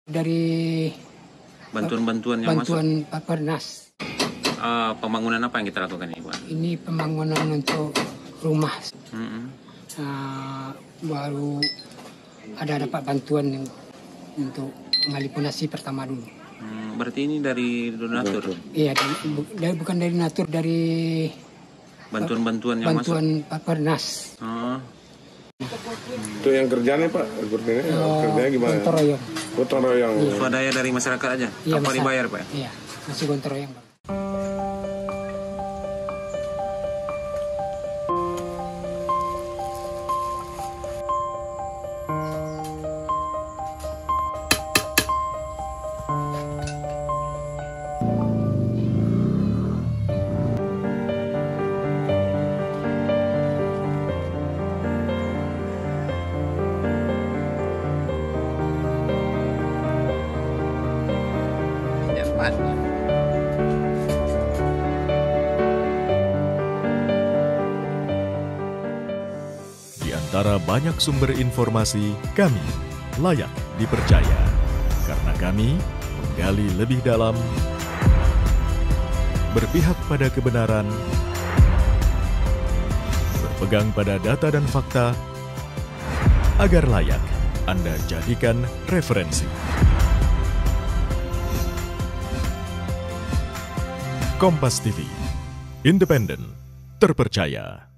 Dari bantuan-bantuan yang masuk. bantuan Papernas. Pembangunan apa yang kita lakukan ini, Pak? Ini pembangunan untuk rumah. Baru ada dapat bantuan untuk mengalihpunasi pertama dulu. Berarti ini dari donatur? Iya, bukan dari donatur, dari bantuan-bantuan yang masuk. bantuan Papernas. Itu yang kerjanya Pak, kerjanya gimana? Gotong royong. Gotong royong. Swadaya dari masyarakat aja? Iya, Tanpa dibayar, Pak? Iya, masih gotong royong, Pak. Di antara banyak sumber informasi, kami layak dipercaya. Karena kami menggali lebih dalam, berpihak pada kebenaran, berpegang pada data dan fakta, agar layak Anda jadikan referensi. Kompas TV, independen, terpercaya.